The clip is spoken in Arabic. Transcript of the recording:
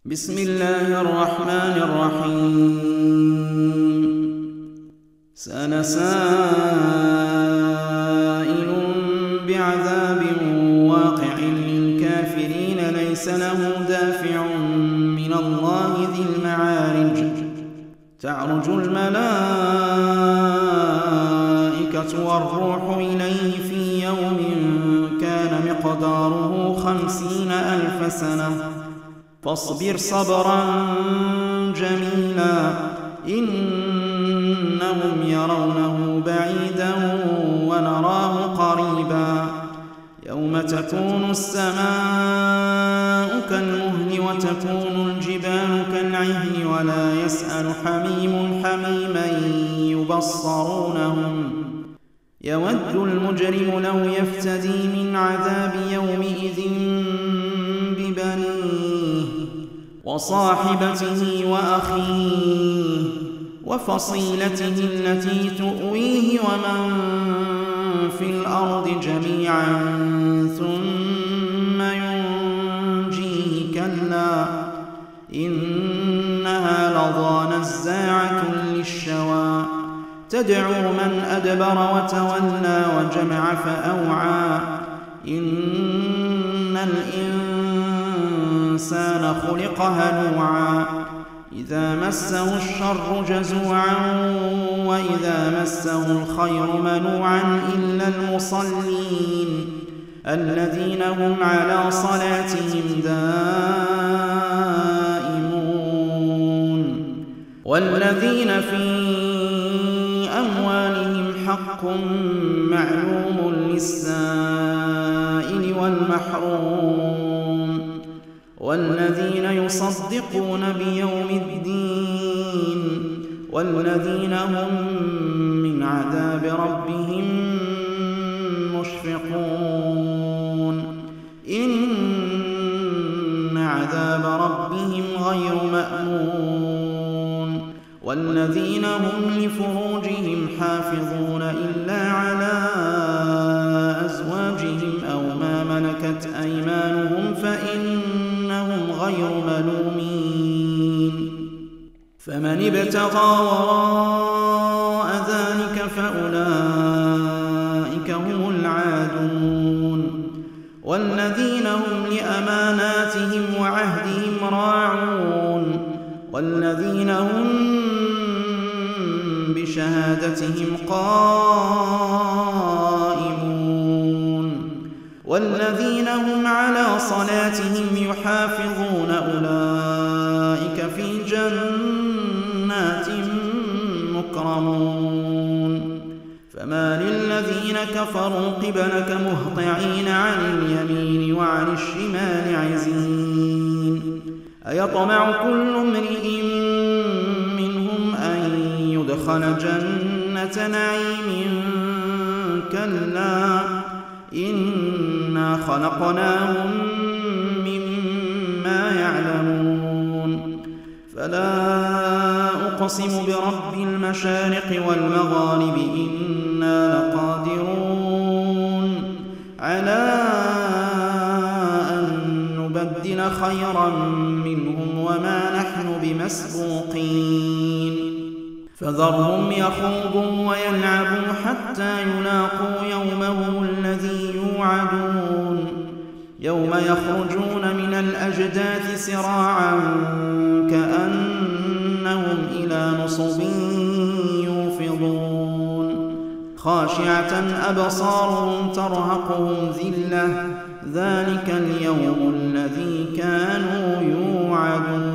بسم الله الرحمن الرحيم. سأل سائل بعذاب واقع للكافرين ليس له دافع من الله ذي المعارج. تعرج الملائكة والروح إليه في يوم كان مقداره 50,000 سنة فاصبر صبرا جميلا إنهم يرونه بعيدا ونراه قريبا يوم تكون السماء كالمهل وتكون الجبال كالعهن ولا يسأل حميم حميما يبصرونهم يود المجرم لو يفتدي من عذاب يومئذ ببنيه وصاحبته وأخيه وفصيلته التي تؤويه ومن في الأرض جميعا ثم ينجيه كلا إنها لظى نزاعة للشوى تدعو من أدبر وتولى وجمع فأوعى إن الإنسان خلق هلوعا إذا مسه الشر جزوعا وإذا مسه الخير منوعا إلا المصلين الذين هم على صلاتهم دائمون والذين في أموالهم حق معلوم للسائل والمحروم والذين يصدقون بيوم الدين والذين هم من عذاب ربهم مشفقون إن عذاب ربهم غير مأمون والذين هم لفروجهم حافظون إلا على أزواجهم أو ما ملكت أيمانهم فإنهم غير ملومين فمن ابتغى وراء ذلك فأولئك هم العادون والذين هم لأماناتهم وعهدهم راعون والذين هم بشهادتهم قائمون والذين هم على صلاتهم يحافظون أولئك في جنات مكرمون فما للذين كفروا قبلك مهطعين عن اليمين وعن الشمال عزين أيطمع كل امرئ منهم أن يدخل جنة نعيم كلا إنا خلقناهم مما يعلمون فلا أقسم برب المشارق والمغارب إنا لقادرون على أن نبدل خيرا منهم وما نحن بمسبوقين فذرهم يخوضوا ويلعبوا حتى يلاقوا يومهم الذي يوعدون يوم يخرجون من الأجداث سراعا كأنهم إلى نصب يوفضون خاشعة أبصارهم ترهقهم ذلة ذلك اليوم الذي كانوا يوعدون